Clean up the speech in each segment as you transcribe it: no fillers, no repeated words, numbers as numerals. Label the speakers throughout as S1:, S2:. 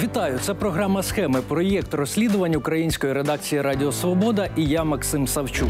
S1: Вітаю! Це програма «Схеми», проєкт розслідувань української редакції «Радіо Свобода» і я, Максим Савчук.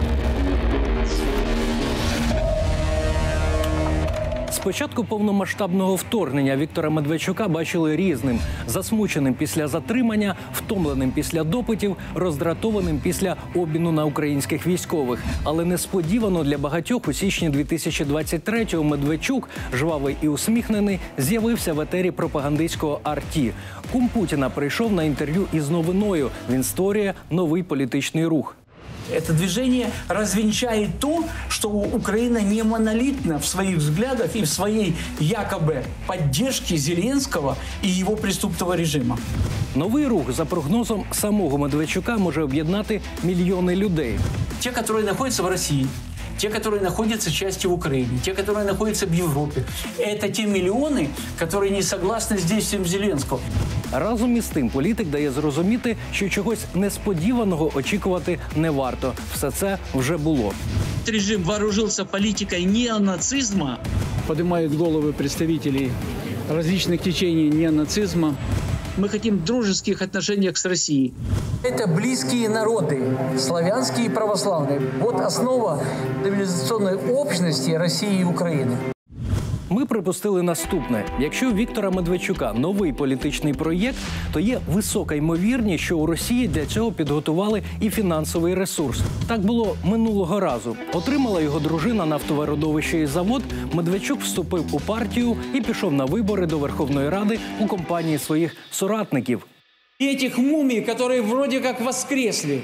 S1: З початку повномасштабного вторгнення Віктора Медведчука бачили різним – засмученим після затримання, втомленим після допитів, роздратованим після обміну на українських військових. Але несподівано для багатьох у січні 2023-го Медведчук, жвавий і усміхнений, з'явився в етері пропагандистського «Арті». Кум Путіна прийшов на інтерв'ю із новиною. Він створює новий політичний рух.
S2: Это движение развенчает то, что Украина не монолитна в своих взглядах и в своей якобы поддержке Зеленского и его преступного режима.
S1: Новий рух, за прогнозом самого Медведчука, може об'єднати мільйони людей.
S2: Те, которые находятся в России, те, которые находятся частью в Украине, те, которые находятся в Европе. Это те миллионы, которые не согласны с действием Зеленского.
S1: Разом із тим, політик дає зрозуміти, що чогось несподіваного очікувати не варто. Все це вже було.
S2: Режим вооружился политикой неонацизма.
S3: Поднимают головы представителей различных течений неонацизма.
S2: Мы хотим дружеских отношений с Россией. Это близкие народы, славянские и православные. Вот основа цивилизационной общности России и Украины.
S1: Ми припустили наступне. Якщо у Віктора Медведчука новий політичний проєкт, то є висока ймовірність, що у Росії для цього підготували і фінансовий ресурс. Так було минулого разу. Отримала його дружина нафтове родовище і завод, Медведчук вступив у партію і пішов на вибори до Верховної Ради у компанії своїх соратників.
S2: Этих мумий, которые вроде как воскресли,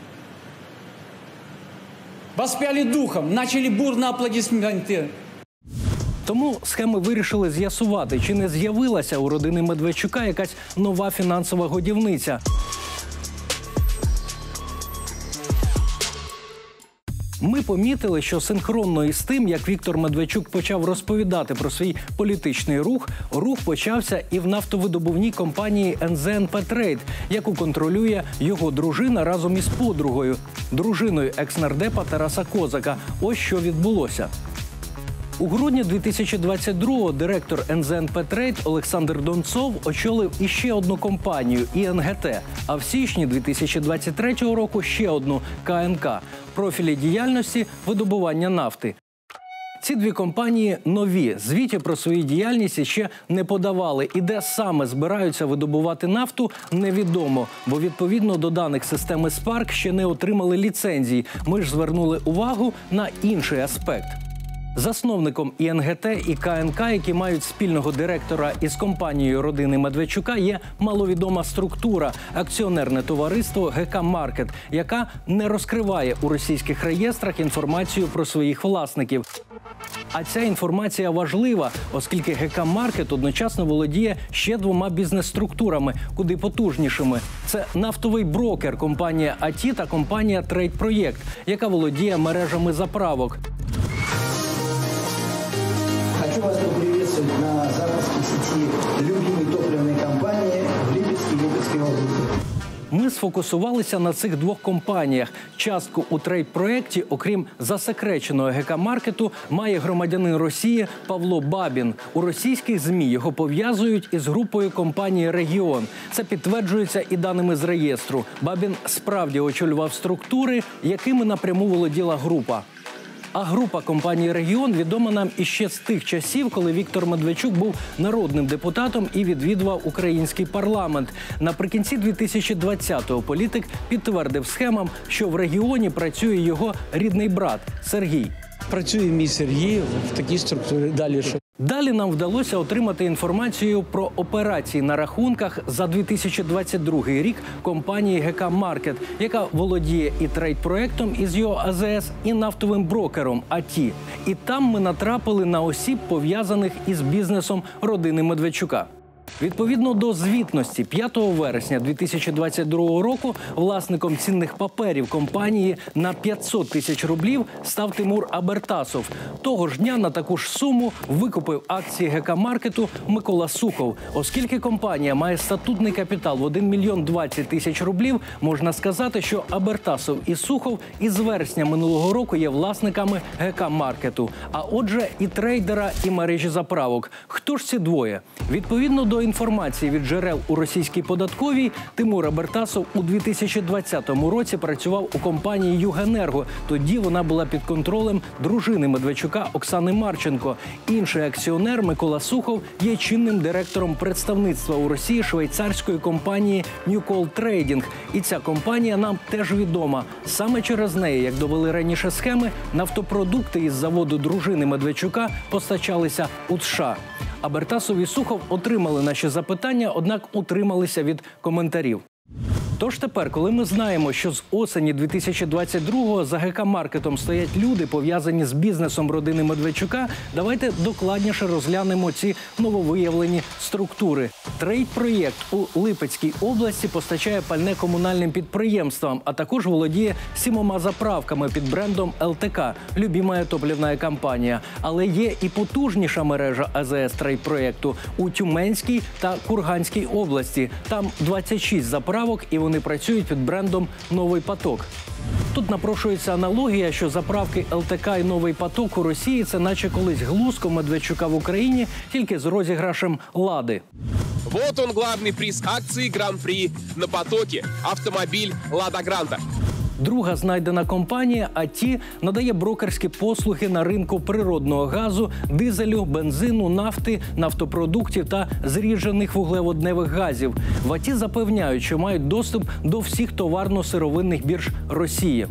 S2: воспяли духом, начали бурно аплодисменты.
S1: Тому схеми вирішили з'ясувати, чи не з'явилася у родини Медведчука якась нова фінансова годівниця. Ми помітили, що синхронно із тим, як Віктор Медведчук почав розповідати про свій політичний рух, рух почався і в нафтовидобувній компанії НЗНП Трейд, яку контролює його дружина разом із подругою, дружиною екс-нардепа Тараса Козака. Ось що відбулося. У грудні 2022-го директор НЗНП Трейд Олександр Донцов очолив іще одну компанію – ІНГТ, а в січні 2023 року ще одну – КНК. Профілі діяльності – видобування нафти. Ці дві компанії нові, звітів про свою діяльність ще не подавали. І де саме збираються видобувати нафту – невідомо, бо відповідно до даних системи Spark ще не отримали ліцензій. Ми ж звернули увагу на інший аспект. Засновником ІНГТ і КНК, які мають спільного директора із компанією родини Медведчука, є маловідома структура – акціонерне товариство ГК «Маркет», яка не розкриває у російських реєстрах інформацію про своїх власників. А ця інформація важлива, оскільки ГК «Маркет» одночасно володіє ще двома бізнес-структурами, куди потужнішими. Це нафтовий брокер компанія АТІ та компанія «Трейд Проєкт», яка володіє мережами заправок.
S4: Хочу вас поприветствовать на запуске сети любимой топливной компании в Липецкой и Липецкой области.
S1: Ми сфокусувалися на цих двох компаніях. Частку у трейд-проєкті, окрім засекреченого ГК «Маркету», має громадянин Росії Павло Бабін. У російських ЗМІ його пов'язують із групою компанії «Регіон». Це підтверджується і даними з реєстру. Бабін справді очолював структури, якими напряму володіла група. А група компанії «Регіон» відома нам іще з тих часів, коли Віктор Медведчук був народним депутатом і відвідував український парламент. Наприкінці 2020-го політик підтвердив схемам, що в «Регіоні» працює його рідний брат Сергій.
S3: Працює мій Сергій в такій структурі.
S1: Далі нам вдалося отримати інформацію про операції на рахунках за 2022 рік компанії ГК «Маркет», яка володіє і трейд-проєктом із його АЗС, і нафтовим брокером АТІ. І там ми натрапили на осіб, пов'язаних із бізнесом родини Медведчука. Відповідно до звітності, 5 вересня 2022 року власником цінних паперів компанії на 500 тисяч рублів став Тимур Абертасов. Того ж дня на таку ж суму викупив акції ГК «Маркету» Микола Сухов. Оскільки компанія має статутний капітал в 1 мільйон 20 тисяч рублів, можна сказати, що Абертасов і Сухов із вересня минулого року є власниками ГК «Маркету». А отже, і трейдера, і мережі заправок. Хто ж ці двоє? Відповідно до джерело інформації від джерел у російській податковій, Тимур Абертасов у 2020 році працював у компанії «Югенерго». Тоді вона була під контролем дружини Медведчука Оксани Марченко. Інший акціонер Микола Сухов є чинним директором представництва у Росії швейцарської компанії «Ньюкол Трейдінг». І ця компанія нам теж відома. Саме через неї, як довели раніше схеми, нафтопродукти із заводу дружини Медведчука постачалися у США. Абертасов і Сухов отримали наші запитання, однак утрималися від коментарів. Тож тепер, коли ми знаємо, що з осені 2022-го за ГК-маркетом стоять люди, пов'язані з бізнесом родини Медведчука, давайте докладніше розглянемо ці нововиявлені структури. Трейд-проєкт у Липецькій області постачає пальне комунальним підприємствам, а також володіє 7 заправками під брендом ЛТК – «Любімая топлівна компанія». Але є і потужніша мережа АЗС трейд-проєкту у Тюменській та Курганській області. Там 26 заправок, і вони працюють під брендом «Новий поток». Тут напрошується аналогія, що заправки ЛТК і «Новий поток» у Росії – це наче колись Глузко Медведчука в Україні, тільки з розіграшем «Лади».
S5: Вот он, главный приз акции Гран-при на потоке. Автомобиль «Лада Гранта».
S1: Друга знайдена компанія «АТІ» надає брокерські послуги на ринку природного газу, дизелю, бензину, нафти, нафтопродуктів та зріджених вуглеводневих газів. В «АТІ» запевняють, що мають доступ до всіх товарно-сировинних бірж Росії.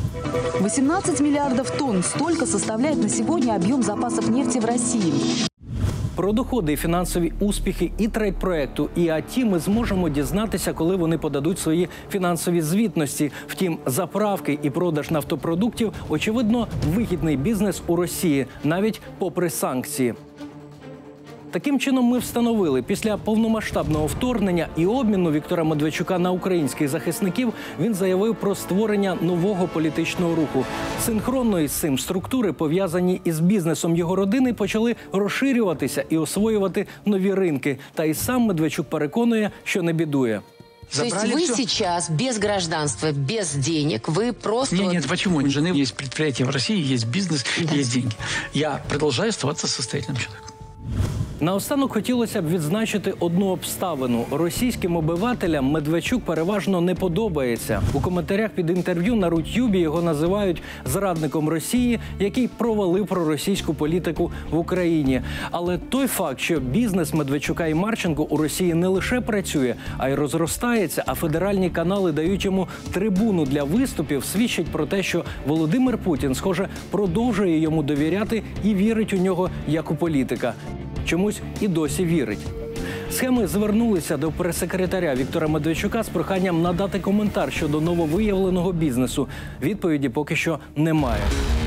S6: 18 миллиардов тонн. Столько составляет на сегодня объем запасов нефти в России.
S1: Про доходи і фінансові успіхи і трейд-проєкту, і АТІ ми зможемо дізнатися, коли вони подадуть свої фінансові звітності. Втім, заправки і продаж нафтопродуктів – очевидно, вигідний бізнес у Росії, навіть попри санкції. Таким чином, ми встановили, після повномасштабного вторгнення і обміну Віктора Медведчука на українських захисників, він заявив про створення нового політичного руху. Синхронно із цим структури, пов'язані із бізнесом його родини, почали розширюватися і освоювати нові ринки. Та і сам Медведчук переконує, що не бідує.
S7: То есть вы сейчас без гражданства, без денег, вы просто...
S2: Нет, почему? У жены есть предприятие в России, есть бизнес,
S7: Да.
S2: есть деньги. Я продолжаю оставаться состоятельным человеком.
S1: Наостанок хотілося б відзначити одну обставину. Російським обивателям Медведчук переважно не подобається. У коментарях під інтерв'ю на Рутюбі його називають зрадником Росії, який провалив проросійську політику в Україні. Але той факт, що бізнес Медведчука і Марченко у Росії не лише працює, а й розростається, а федеральні канали дають йому трибуну для виступів, свідчить про те, що Володимир Путін, схоже, продовжує йому довіряти і вірить у нього як у політика. Чомусь і досі вірить. Схеми звернулися до прес-секретаря Віктора Медведчука з проханням надати коментар щодо нововиявленого бізнесу. Відповіді поки що немає.